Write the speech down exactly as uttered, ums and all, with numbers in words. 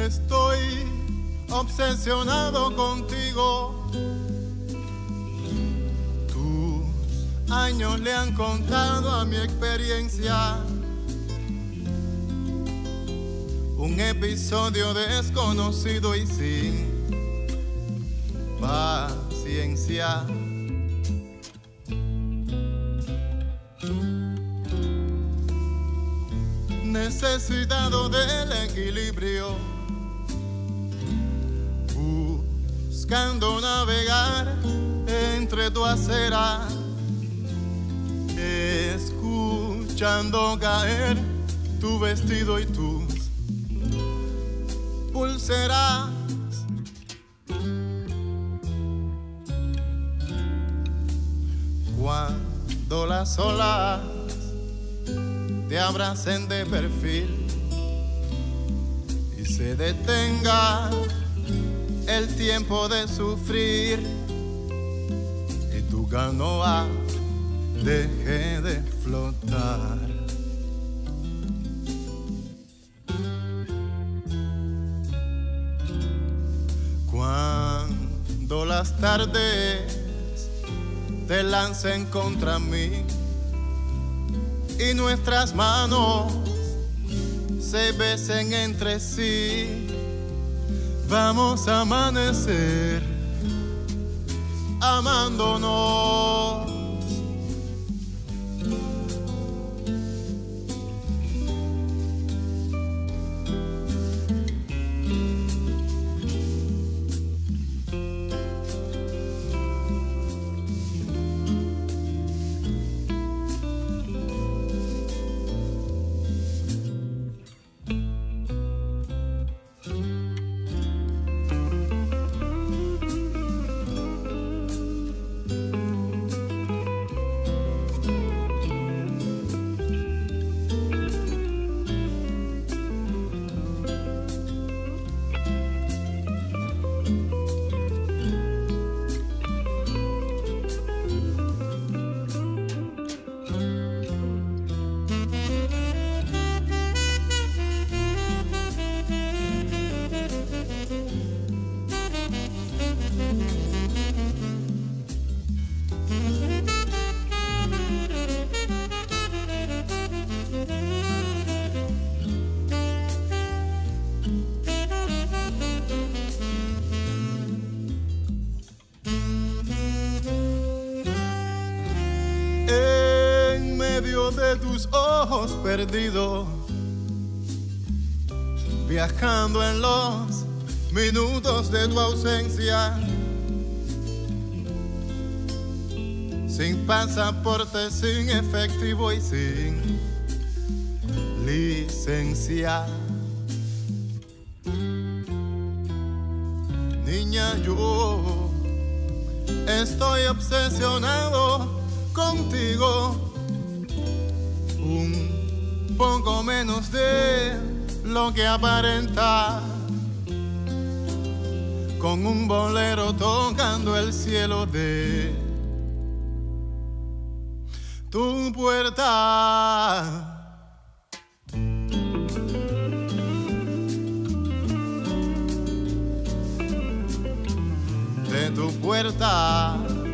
Estoy obsesionado contigo. Tus años le han contado a mi experiencia un episodio desconocido y sin paciencia. Necesitado del equilibrio, buscando navegar entre tu acera, escuchando caer tu vestido y tus pulseras. Cuando las olas te abracen de perfil y se detenga el tiempo de sufrir y tu canoa deje de flotar. Cuando las tardes te lancen contra mí y nuestras manos se besen entre sí, vamos a amanecer amándonos. De tus ojos perdidos, viajando en los minutos de tu ausencia, sin pasaporte, sin efectivo y sin licencia. Niña, yo estoy obsesionado contigo, un poco menos de lo que aparenta, con un bolero tocando el cielo de tu puerta. De tu puerta.